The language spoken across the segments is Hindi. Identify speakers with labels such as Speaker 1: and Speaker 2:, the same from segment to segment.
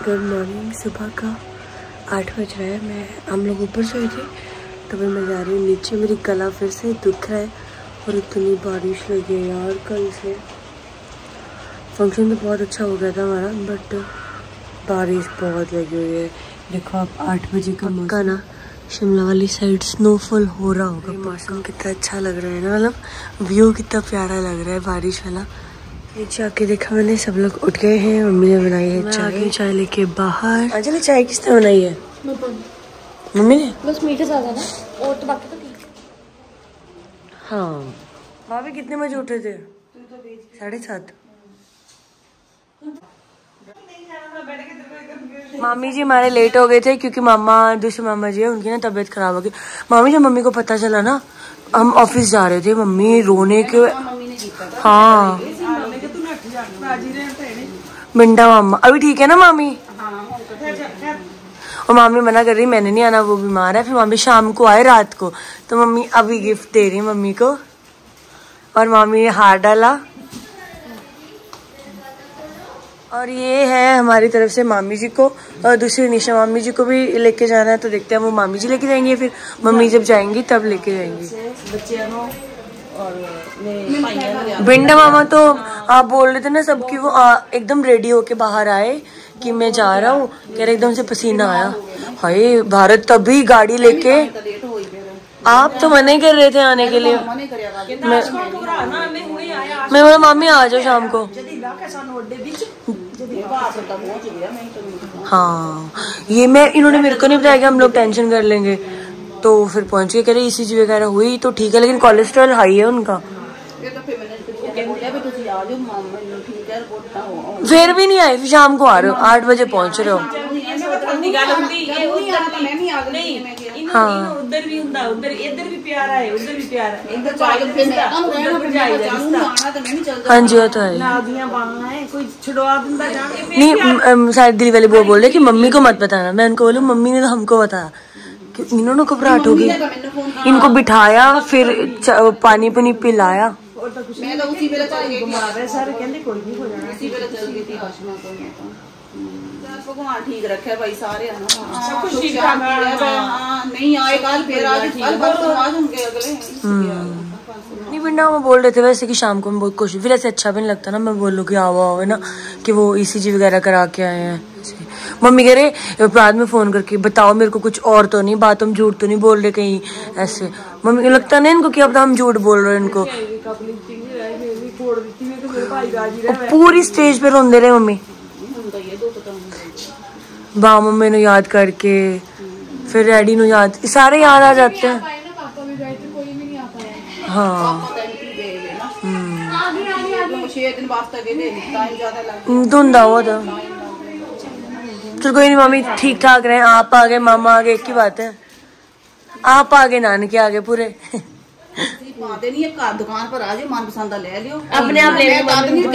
Speaker 1: Good morning. सुबह का 8 बज रहा है। हम लोग ऊपर सोए थे, तभी मैं जा रही हूँ नीचे। मेरी गला फिर से दुख रहा है और इतनी बारिश लगी है यार कल से। फंक्शन तो बहुत अच्छा हो गया था हमारा, बट बारिश बहुत लगी हुई है। देखो आप 8 बजे का मौका ना, शिमला वाली साइड स्नोफॉल हो रहा होगा। मौसम कितना अच्छा लग रहा है ना, मतलब व्यू कितना प्यारा लग रहा है बारिश वाला। नीचे आके देखा मैंने, सब लोग उठ गए हैं। मम्मी ने बनाई है चाय। चाय लेके बाहर। अंजलि चाय किसने बनाई है? मम्मी ने।
Speaker 2: बस मीठे ज्यादा ना, और तो बाकी तो ठीक।
Speaker 1: हाँ भाभी कितने बजे उठे थे? 7:30। मामी जी हमारे लेट हो गए थे क्योंकि मामा, दूसरे मामा जी है, उनकी ना तबीयत खराब हो गई। मामी जब मम्मी को पता चला ना, हम ऑफिस जा रहे थे, मम्मी रोने के। हाँ मिंडा मामा अभी ठीक है ना मामी? और मामी मना कर रही, मैंने नहीं आना, वो बीमार है। फिर मामी शाम को आए रात को, तो मम्मी अभी गिफ्ट दे रही मम्मी को। और मामी ने हार डाला। और ये है हमारी तरफ से मामी जी को, और दूसरी निशा मामी जी को भी लेके जाना है, तो देखते हैं वो मामी जी लेके जाएंगे, फिर मम्मी जब जाएंगी तब लेके जाएंगी। बिंडा मामा तो आप बोल रहे थे ना सबकी, वो एकदम रेडी होके बाहर आए कि मैं जा रहा हूँ, कह रहे एकदम से पसीना आया। हाय भारत तभी गाड़ी लेके, आप तो मना ही कर रहे थे आने के लिए। मैं बोला मामी आ जाओ शाम को। हाँ ये इन्होंने मेरे को नहीं बताया कि हम लोग टेंशन कर लेंगे, तो फिर पहुंच के कह रहे ECG वगैरह हुई तो ठीक है, लेकिन कोलेस्ट्रॉल हाई है उनका। फिर भी नहीं आए, फिर शाम को आ रहे हो, 8 बजे पहुंच रहे हो। हाँ
Speaker 3: उधर भी हुंदा, उधर इधर भी प्यारा है, उधर भी प्यारा है।
Speaker 1: हाँ जी वो तो है। नहीं शायद दिल्ली वाले वो बोल रहे कि मम्मी को मत बताना। मैं उनको बोलूँ मम्मी ने तो हमको बताया कि इन्होंने घबराहट होगी। इनको बिठाया, फिर पानी पुनी पिलाया।
Speaker 3: मैं तो उसी वेले चल गई, बीमार है सारे कहंदे कोई नहीं हो जाना, उसी वेले चल गई थी आशमा को। मैं तो भगवान ठीक रखे भाई सारे है ना, सब कुछ ठीक ठाक है। हां नहीं आए कल, फिर आज कल परसों आज होंगे अगले।
Speaker 1: नहीं बिंडा वो बोल रहे थे वैसे कि शाम को मैं बहुत कोशिश, फिर ऐसे अच्छा भी नहीं लगता ना, मैं बोलूँ कि आओ है ना, कि वो ECG वगैरह करा के आए हैं। मम्मी कह रहे बाद में फोन करके बताओ मेरे को कुछ और तो नहीं बात, हम झूठ तो नहीं बोल रहे कहीं ऐसे। मम्मी को लगता नहीं इनको कि अब हम झूठ बोल रहे हैं इनको। पूरी स्टेज पे रोंदे रहे मम्मी, बा मम्मी ने याद करके, फिर डैडी ने याद, सारे याद आ जाते हैं। हाँ धुंधा हुआ था। चल कोई नहीं मामी ठीक ठाक रहे। आप आ गए, मामा आ गए, एक ही बात है। आप आ गए, नानके आ गए पूरे।
Speaker 3: दुकान पर आ जाओ, मन पसंद ले लियो,
Speaker 2: अपने आप ले लो।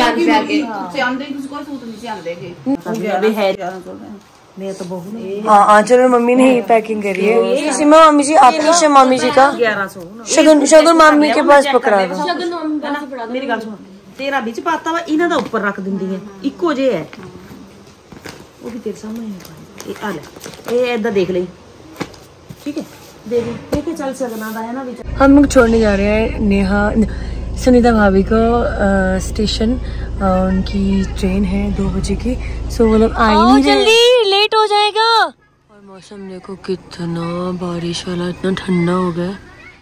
Speaker 1: हाँ चलो मम्मी ने ही पैकिंग करी है। सीमा मामी जी, आपकी मामी जी का शगुन मामी के पास पकड़ा दो।
Speaker 3: मेरी गल सुन, तेरा बिच पाता वा, इन्हां दा ऊपर रख दिंदी है, इक्को जे है वो भी तेरे सामने। आ ले ये इधर देख ले, ठीक है देखे चल सकना है ना।
Speaker 1: हम लोग छोड़ने जा रहे हैं नेहा सुनीता भाभी को स्टेशन। उनकी ट्रेन है 2 बजे की, सो वो लोग आ ही नहीं रहे, जल्दी लेट हो जाएगा। और मौसम देखो कितना बारिश वाला, इतना ठंडा हो गया।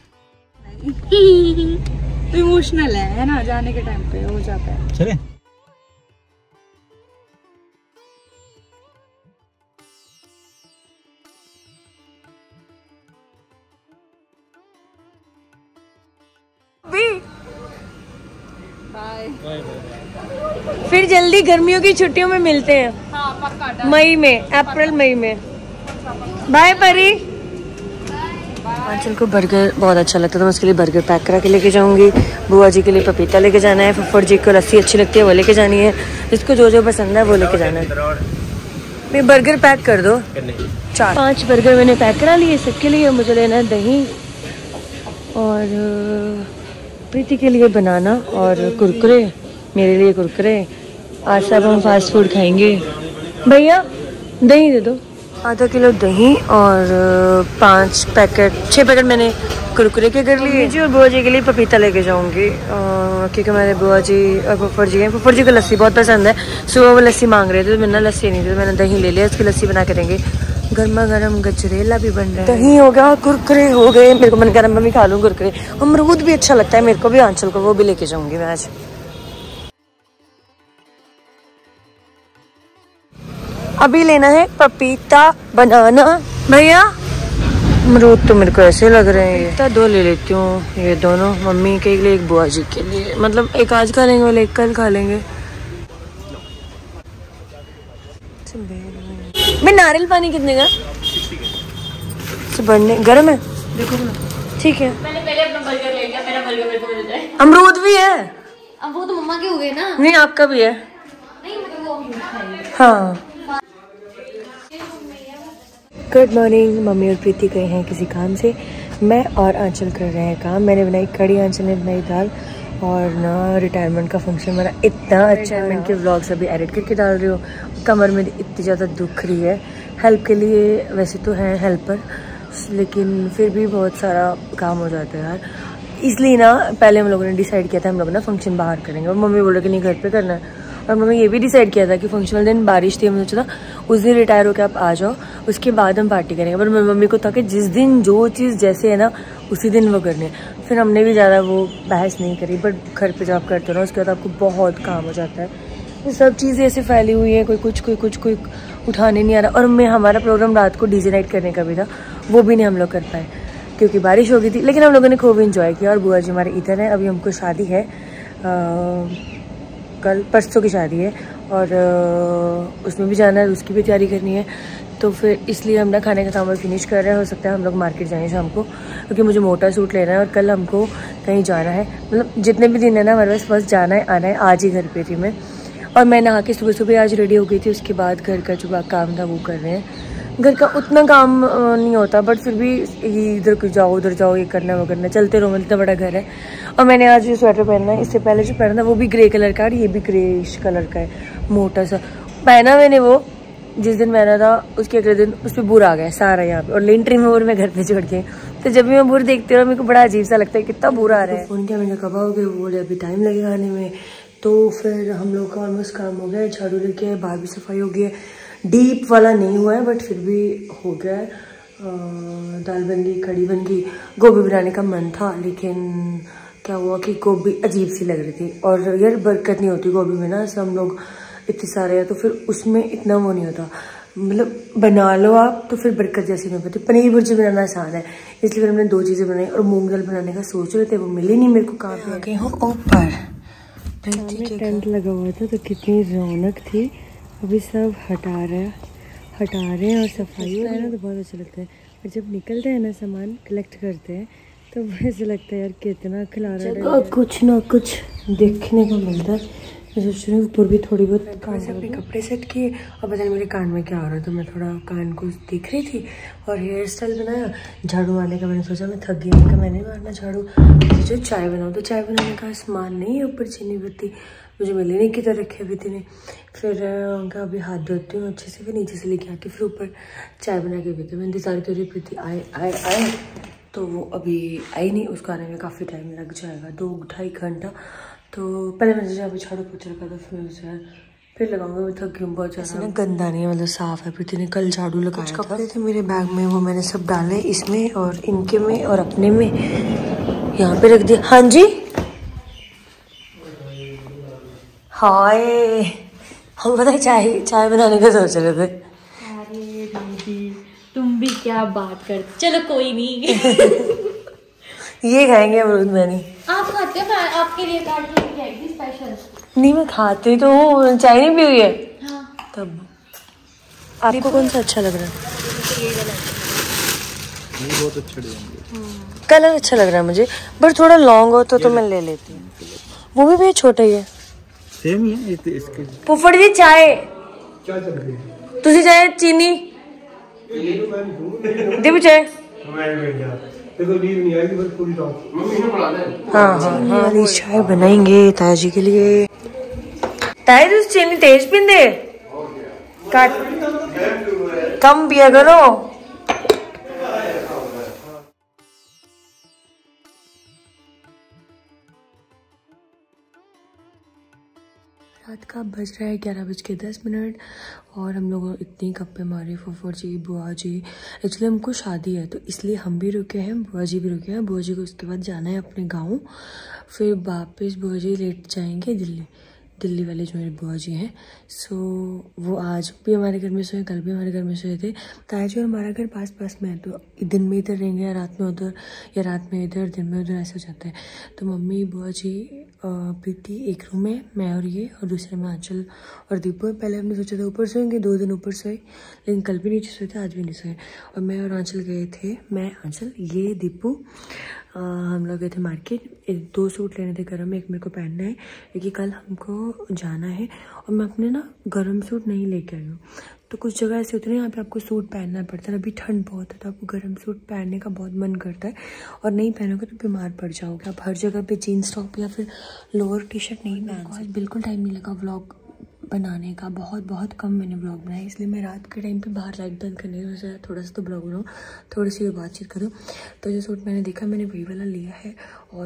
Speaker 2: इमोशनल है ना, जाने के टाइम पे हो जाता है।
Speaker 4: चले
Speaker 1: फिर जल्दी गर्मियों की छुट्टियों में मिलते हैं। हाँ, पक्का। मई में, अप्रैल मई में। बाय परी। आंचल को बर्गर बहुत अच्छा लगता है, तो मैं उसके लिए बर्गर पैक करा के लेके जाऊंगी। बुआ जी के लिए पपीता लेके जाना है, फुफड़ जी को लस्सी अच्छी लगती है वो लेके जानी है, जिसको जो जो पसंद है वो लेके जाना है। मैं बर्गर पैक कर दो, 4-5 बर्गर मैंने पैक करा लिए सबके लिए। मुझे लेना है दही, और प्रीति के लिए बनाना, और कुरकुरे, मेरे लिए कुरकुरे। आज सब हम फास्ट फूड खाएंगे। भैया दही दे दो, आधा किलो दही और 6 पैकेट मैंने कुरकुरे के कर लिए जी। और बुआ जी के लिए पपीता लेके जाऊंगी क्योंकि मेरे बुआ जी और फुफड़ जी हैं। फुफड़ जी को लस्सी बहुत पसंद है, सुबह वो लस्सी मांग रहे थे तो मैंने लस्सी नहीं दी, तो मैंने दही ले लिया, उसकी लस्सी बना के देंगे। गर्मा गर्म गजरेला भी बन रहा है, दही हो गया, कुरकुरे हो गए। मेरे को मन कर रहा है मैं भी खा लूँ कुरकुरे। अमरूद भी अच्छा लगता है मेरे को भी, आंचल को, वो भी लेके जाऊंगी मैं आज। अभी लेना है पपीता, बनाना। भैया अमरूद तो मेरे को ऐसे लग रहे हैं, पपीता 2 ले लेती हूँ, ये दोनों, मम्मी के लिए एक बुआ जी के लिए, मतलब एक आज खा लेंगे वाले, एक कल खा लेंगे। मैं नारियल पानी कितने का? बढ़ने गर्म है, देखो ठीक है।
Speaker 4: मैंने पहले अपना बर्गर ले लिया, मेरा बर्गर मेरे को मिल जाए।
Speaker 1: अमरूद भी है,
Speaker 4: अब वो तो मम्मा के हो गए ना।
Speaker 1: नहीं आपका भी है।
Speaker 4: नहीं मतलब वो भी
Speaker 1: हाँ। Good morning. मम्मी और प्रीति गए हैं किसी काम से, मैं और आंचल कर रहे हैं काम। मैंने बनाई कड़ी, आंचल ने बनाई दाल, और ना रिटायरमेंट का फंक्शन मेरा इतना अच्छा, रिटायरमेंट के व्लॉग्स अभी एडिट करके डाल रही हूँ। कमर में इतनी ज़्यादा दुख रही है, हेल्प के लिए वैसे तो हैं हेल्पर, लेकिन फिर भी बहुत सारा काम हो जाता है यार। इसलिए ना पहले हम लोगों ने डिसाइड किया था हम लोग ना फंक्शन बाहर करेंगे, और मम्मी बोल रहे कि नहीं घर पे करना है। और मम्मी ये भी डिसाइड किया था कि फंक्शन वाले दिन बारिश थी, हमने सोचा था उस दिन रिटायर होकर आप आ जाओ, उसके बाद हम पार्टी करेंगे। पर मेरी मम्मी को था कि जिस दिन जो चीज़ जैसे है ना उसी दिन वो करने। फिर हमने भी ज़्यादा वो बहस नहीं करी, बट घर पे जब आप करते हो ना उसके बाद आपको बहुत काम हो जाता है। ये सब चीज़ें ऐसे फैली हुई है, कोई कुछ कोई उठाने नहीं आ रहा। और मैं हमारा प्रोग्राम रात को डीजे नाइट करने का भी था, वो भी नहीं हम लोग कर पाए क्योंकि बारिश हो गई थी, लेकिन हम लोगों ने खूब इंजॉय किया। और बुआ जी हमारे इधर है, अभी हमको शादी है, कल परसों की शादी है, और उसमें भी जाना है, उसकी भी तैयारी करनी है। तो फिर इसलिए हम ना खाने का सामान फिनिश कर रहे हैं। हो सकता है हम लोग मार्केट जाएं शाम को, क्योंकि मुझे मोटा सूट लेना है और कल हमको कहीं जाना है। मतलब जितने भी दिन है ना हमारे पास, बस जाना है आना है। आज ही घर पे थी मैं, और मैं नहा के सुबह आज रेडी हो गई थी। उसके बाद घर का जो काम था वो कर रहे हैं। घर का उतना काम नहीं होता, बट फिर भी इधर जाओ उधर जाओ, ये करना वो करना, चलते रहो। इतना बड़ा घर है। और मैंने आज जो स्वेटर पहनना है, इससे पहले जो पहना था वो भी ग्रे कलर का, और ये भी ग्रेइश कलर का है, मोटा सा पहना मैंने। वो जिस दिन पहना था उसके अगले दिन उस पर बुर आ गया सारा यहाँ पे, और लेंट रिमूवर मैं घर पे छोड़ के। तो जब भी मैं बुर देखती हूँ मेरे को बड़ा अजीब सा लगता है, कितना बुरा आ रहा है। फोन किया मैंने, कब आओगे? वो बोले अभी टाइम लगेगा आने में। तो फिर हम लोग का ऑलमोस्ट काम हो गया है, झाड़ू लेके आए, बाहर भी सफाई हो गई है। डीप वाला नहीं हुआ है बट फिर भी हो गया है। दाल बन गई, कड़ी बन गई। गोभी बनाने का मन था, लेकिन क्या हुआ कि गोभी अजीब सी लग रही थी, और यार बरकत नहीं होती गोभी में ना, सब लोग इतने सारे हैं तो फिर उसमें इतना वो नहीं होता। मतलब बना लो आप तो फिर बरकत जैसी नहीं होती। पनीर भुर्जी बनाना आसान है, इसलिए फिर हमने 2 चीज़ें बनाई। और मूंग दाल बनाने का सोच रहे थे, वो मिली नहीं मेरे को। कहाँ पे आ गई हूँ? ऊपर टेंट लगा हुआ था तो कितनी रौनक थी। अभी सब हटा रहे हैं और सफाई हो रही है ना, तो बहुत अच्छा लगता है। और जब निकलते हैं ना सामान कलेक्ट करते हैं तो ऐसा लगता है यार कितना खिलारा है, कुछ ना कुछ देखने को मिलता है। मैं सोच रही हूँ ऊपर भी थोड़ी बहुत अपने कपड़े सेट किए, और पता नहीं मेरे कान में क्या हो रहा था। मैं थोड़ा कान को देख रही थी और हेयर स्टाइल बनाया। झाड़ू मारने का मैंने सोचा, मैं थक गई का मैंने मारना झाड़ू। जो चाय बनाऊँ तो चाय बनाने का सामान नहीं है, ऊपर चीनी पत्ती मुझे मिली नहीं, किधर रखे अभी ने। फिर उनका अभी हाथ धोती हूँ अच्छे से, फिर नीचे से लेके आके फिर ऊपर चाय बना के पीती हूँ। मैं इंतजार कर रही प्रीति आए तो वो अभी आई नहीं, उसको आने में काफ़ी टाइम लग जाएगा, 2-2.5 घंटा। तो पहले मैंने जहाँ पे झाड़ू पोछा रखा था फिर लगाऊंगा। मैं थक गई बहुत ज़्यादा ना, गंदा नहीं है मतलब साफ़ है। प्रीति ने कल झाड़ू लगाया था। कपड़े थे मेरे बैग में, वो मैंने सब डाले इसमें और इनके में और अपने में यहाँ पे रख दिया। हाँ जी हाय, हम पता है चाय बनाने का सोच रहे थे।
Speaker 4: अरे दीदी तुम भी क्या बात करते, चलो कोई नहीं।
Speaker 1: ये खाएंगे अमरूद मैंने।
Speaker 4: आप खाते हो? मैं आपके लिए काट के लेके आई थी स्पेशल।
Speaker 1: नहीं मैं खाती तो हूँ, चाय नहीं पी हुई है।
Speaker 4: हाँ।
Speaker 1: तब आपको कौन सा अच्छा लग रहा है?
Speaker 5: ये बहुत अच्छा डिजाइन,
Speaker 1: कलर अच्छा लग रहा है मुझे, बट थोड़ा लॉन्ग हो तो मैं ले लेती हूँ। वो भी छोटा ही है,
Speaker 5: सेम ही है इसके।
Speaker 1: फुफड़ जी चाय तुझे चाय चीनी दे चाय। हाँ चाय बनाएंगे ताजी के लिए। ताई तुझे चीनी तेज पींदे काट कम पिया करो। रात का बज रहा है 11:10 और हम लोग इतनी गप्पे मारे, फुफर जी, बुआ जी। एक्चुअली हमको शादी है तो इसलिए हम भी रुके हैं, बुआ जी भी रुके हैं। बुआ जी को उसके बाद जाना है अपने गांव, फिर वापस बुआ जी लेट जाएंगे दिल्ली वाले जो मेरे बुआ जी हैं। सो वो आज भी हमारे घर में सोए, कल भी हमारे घर में सोए थे। ताज और हमारा घर पास में है तो दिन में इधर रहेंगे या रात में उधर, या रात में इधर दिन में उधर, ऐसे हो जाता है। तो मम्मी, बुआ जी, प्रीति एक रूम में, मैं और ये, और दूसरे में आंचल और दीपू है। पहले हमने सोचा था ऊपर सोएंगे, 2 दिन ऊपर सोए, लेकिन कल भी नीचे सोए थे, आज भी नहीं सोए। और मैं और आंचल गए थे, मैं, आंचल, ये दीपू, हम लोग गए थे मार्केट। 2 सूट लेने थे गर्म, एक मेरे को पहनना है क्योंकि कल हमको जाना है। और मैं अपने ना गर्म सूट नहीं लेके आई हूँ। तो कुछ जगह ऐसे होती है यहाँ पे आपको सूट पहनना पड़ता है। अभी ठंड बहुत है तो आपको गर्म सूट पहनने का बहुत मन करता है, और नहीं पहनोगे तो बीमार पड़ जाओगे। आप हर जगह पे जीन्स टॉप या फिर लोअर टी शर्ट नहीं पहन। आज बिल्कुल टाइम नहीं लगा व्लॉग बनाने का, बहुत कम मैंने ब्लॉग बनाया, इसलिए मैं रात के टाइम पे बाहर लाइट बंद करने की वजह थोड़ा सा तो ब्लॉग बनाऊँ, थोड़ी सी बातचीत करूँ। तो जो सूट मैंने देखा मैंने वही वाला लिया है।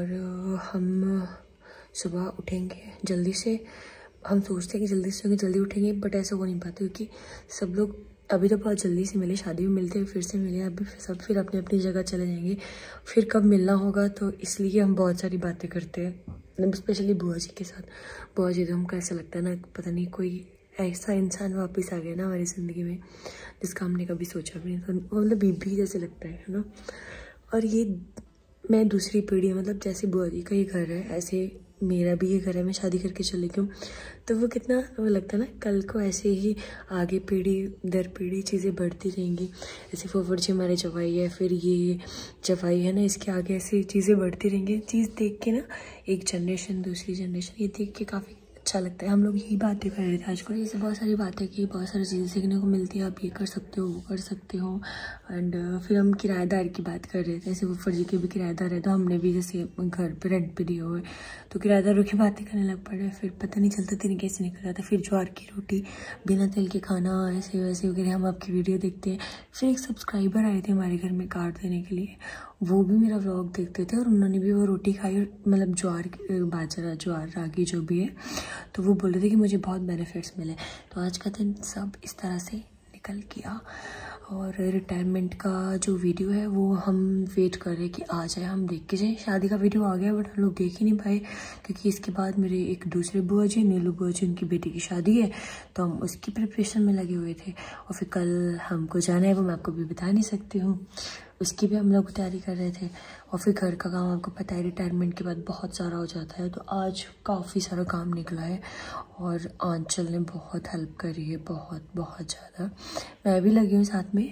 Speaker 1: और हम सुबह उठेंगे जल्दी से, हम सोचते हैं कि जल्दी से जल्दी उठेंगे, बट ऐसा हो नहीं पाता क्योंकि सब लोग अभी तो बहुत जल्दी से मिले, शादी में मिलते हैं, फिर से मिले, अभी सब फिर अपनी अपनी जगह चले जाएंगे, फिर कब मिलना होगा। तो इसलिए हम बहुत सारी बातें करते हैं, मतलब स्पेशली बुआ जी के साथ। बुआ जी तो हमको ऐसा लगता है ना, पता नहीं कोई ऐसा इंसान वापस आ गया ना हमारी ज़िंदगी में जिसका हमने कभी सोचा भी नहीं था। मतलब बीबी जैसे लगता है ना। और ये मैं दूसरी पीढ़ी, मतलब जैसे बुआ जी का ये घर है ऐसे मेरा भी ये घर है, मैं शादी करके चली गई हूँ। तो वो कितना वो लगता है ना, कल को ऐसे ही आगे पीढ़ी दर पीढ़ी चीज़ें बढ़ती रहेंगी। जैसे फुफर जी हमारे जवाई है, फिर ये जवाई है ना, इसके आगे ऐसी चीज़ें बढ़ती रहेंगी। चीज़ देख के ना, एक जनरेशन दूसरी जनरेशन, ये देख के काफ़ी अच्छा लगता है। हम लोग यही बातें कर रहे थे आज को, जैसे बहुत सारी बातें की, बहुत सारी चीज़ें सीखने को मिलती है। आप ये कर सकते हो, वो कर सकते हो। एंड फिर हम किराएदार की बात कर रहे थे, जैसे फुफर जी के भी किराएदार है तो हमने भी जैसे घर पे रेंट पे दिए हुए, तो किराएदारों की बातें करने लग पड़े। फिर पता नहीं चलता दिन कैसे निकल रहा था। फिर ज्वार की रोटी, बिना तेल के खाना, ऐसे वैसे वगैरह। हम आपकी वीडियो देखते हैं। फिर एक सब्सक्राइबर आए थे हमारे घर में कार्ड देने के लिए, वो भी मेरा व्लॉग देखते थे और उन्होंने भी वो रोटी खाई, और मतलब ज्वार, बाजरा, ज्वार, रागी जो भी है, तो वो बोल रहे थे कि मुझे बहुत बेनिफिट्स मिले। तो आज का दिन सब इस तरह से निकल गया। और रिटायरमेंट का जो वीडियो है वो हम वेट कर रहे हैं कि आ जाए, हम देख के जाए। शादी का वीडियो आ गया बट हम लोग देख ही नहीं पाए क्योंकि इसके बाद मेरे एक दूसरे बुआ जी, नीलू बुआ जी, उनकी बेटी की शादी है, तो हम उसकी प्रिपरेशन में लगे हुए थे। और फिर कल हमको जाना है, वो मैं आपको भी बता नहीं सकती हूँ, उसकी भी हम लोग तैयारी कर रहे थे। और फिर घर का काम आपको पता है रिटायरमेंट के बाद बहुत सारा हो जाता है, तो आज काफ़ी सारा काम निकला है। और आंचल ने बहुत हेल्प करी है, बहुत ज़्यादा। मैं भी लगी हूँ साथ में,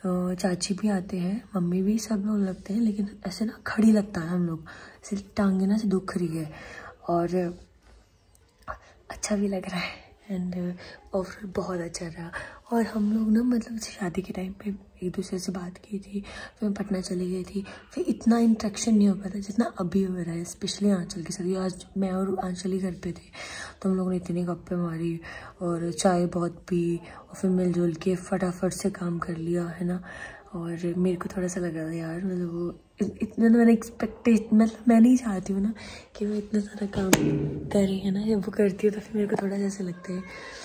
Speaker 1: चाची भी आते हैं, मम्मी भी, सब लोग लगते हैं, लेकिन ऐसे ना खड़ी लगता है हम लोग, सिर्फ टांगे ना से दुख रही है और अच्छा भी लग रहा है। एंड ओवरऑल बहुत अच्छा रहा। और हम लोग ना मतलब शादी के टाइम पे एक दूसरे से बात की थी, फिर मैं पटना चली गई थी, फिर इतना इंटरेक्शन नहीं हो पाता जितना अभी हो रहा है, स्पेशली आंचल के साथ। आज मैं और आंचल ही घर पे थे तो हम लोगों ने इतनी गप्पे मारी और चाय बहुत पी और फिर मिलजुल के फटाफट से काम कर लिया, है ना। और मेरे को थोड़ा सा लगा था यार, मतलब वो इतना मैंने एक्सपेक्टेड, मतलब मैं नहीं चाहती हूँ ना कि वो इतना सारा काम करे, है ना। जब वो करती है तो फिर मेरे को थोड़ा जैसे लगता है,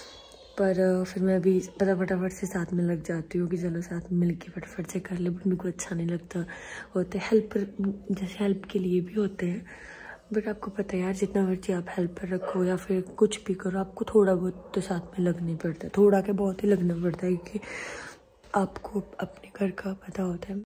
Speaker 1: पर फिर मैं भी फटाफट से साथ में लग जाती हूँ कि चलो साथ में मिल के फटाफट से कर ले। बट मेरे को अच्छा नहीं लगता। होते हेल्प जैसे हेल्प के लिए भी होते हैं, बट आपको पता है यार, जितना मर्जी आप हेल्प पर रखो या फिर कुछ भी करो, आपको थोड़ा बहुत तो साथ में लगना ही पड़ता है, थोड़ा के बहुत ही लगना पड़ता है क्योंकि आपको अपने घर का पता होता है।